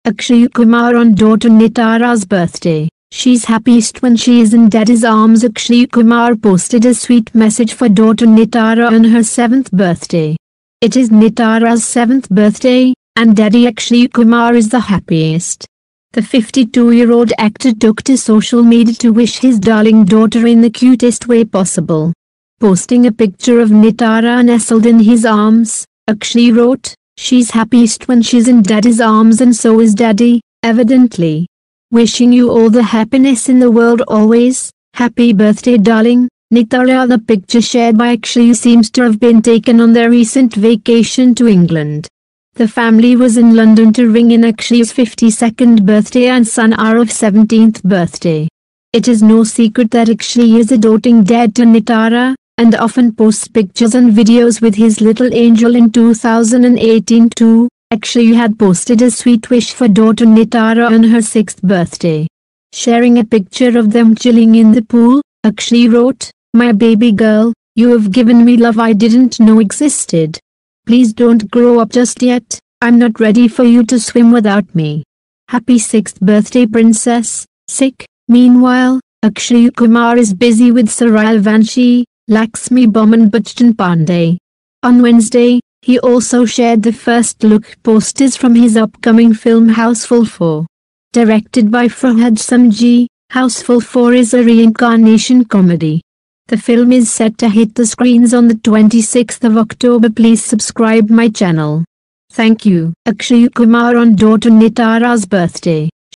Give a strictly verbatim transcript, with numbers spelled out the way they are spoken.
Akshay Kumar on daughter Nitara's birthday. She's happiest when she is in daddy's arms. Akshay Kumar posted a sweet message for daughter Nitara on her seventh birthday. It is Nitara's seventh birthday, and daddy Akshay Kumar is the happiest. The fifty-two-year-old actor took to social media to wish his darling daughter in the cutest way possible. Posting a picture of Nitara nestled in his arms, Akshay wrote, "She's happiest when she's in daddy's arms, and so is daddy, evidently. Wishing you all the happiness in the world always. Happy birthday, darling, Nitara." The picture shared by Akshay seems to have been taken on their recent vacation to England. The family was in London to ring in Akshay's fifty-second birthday and son Aarav's seventeenth birthday. It is no secret that Akshay is a doting dad to Nitara, and often posts pictures and videos with his little angel. In two thousand eighteen too, Akshay had posted a sweet wish for daughter Nitara on her sixth birthday. Sharing a picture of them chilling in the pool, Akshay wrote, "My baby girl, you have given me love I didn't know existed. Please don't grow up just yet, I'm not ready for you to swim without me. Happy sixth birthday, princess." Sick. Meanwhile, Akshay Kumar is busy with Serial Vanshi, Lakshmi Bomman Bachchan Pandey. On Wednesday, he also shared the first look posters from his upcoming film Houseful four. Directed by Farhad Samji, Houseful four is a reincarnation comedy. The film is set to hit the screens on the twenty-sixth of October. Please subscribe my channel. Thank you. Akshay Kumar on daughter Nitara's birthday.